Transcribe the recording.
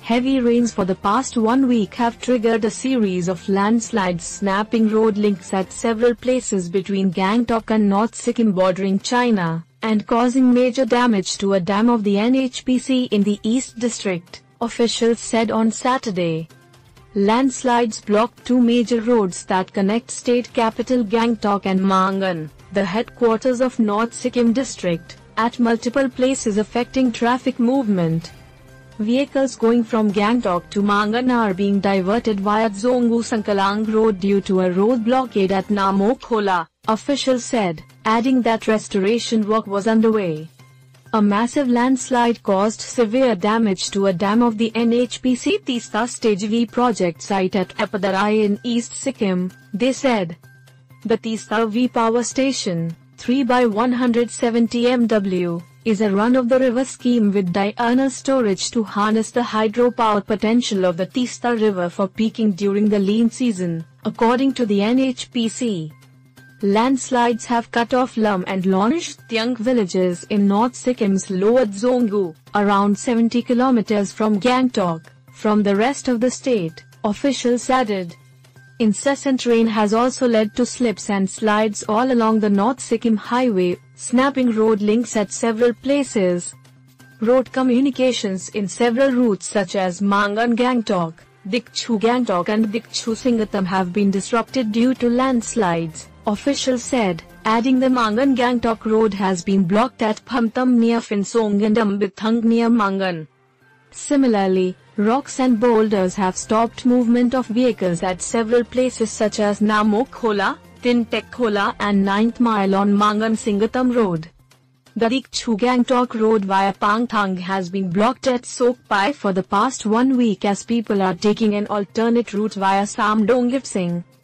Heavy rains for the past 1 week have triggered a series of landslides, snapping road links at several places between Gangtok and North Sikkim bordering China, and causing major damage to a dam of the NHPC in the East District, officials said on Saturday. Landslides blocked 2 major roads that connect state capital Gangtok and Mangan, the headquarters of North Sikkim District, at multiple places affecting traffic movement. Vehicles going from Gangtok to Mangan are being diverted via Dzongu Sankalang Road due to a road blockade at Namokhola, officials said, adding that restoration work was underway. A massive landslide caused severe damage to a dam of the NHPC Teesta Stage V project site at Apadarai in East Sikkim, they said. The Teesta V power station, 3 by 170 MW, is a run-of-the-river scheme with diurnal storage to harness the hydropower potential of the Teesta River for peaking during the lean season, according to the NHPC. Landslides have cut off Lum and Longtyang villages in North Sikkim's Lower Dzongu, around 70 kilometers from Gangtok, from the rest of the state, officials added. Incessant rain has also led to slips and slides all along the North Sikkim Highway, snapping road links at several places. Road communications in several routes such as Mangan Gangtok, Dikchu Gangtok and Dikchu Singatam have been disrupted due to landslides, officials said, adding the Mangan Gangtok road has been blocked at Phamtam near Finsong and Ambithang near Mangan. Similarly, rocks and boulders have stopped movement of vehicles at several places such as Namokhola, Tintekhola and 9th Mile on Mangan Singatam Road. The Dikchu Gangtok road via Pangthang has been blocked at Sokpai for the past 1 week as people are taking an alternate route via Samdong Gipsing.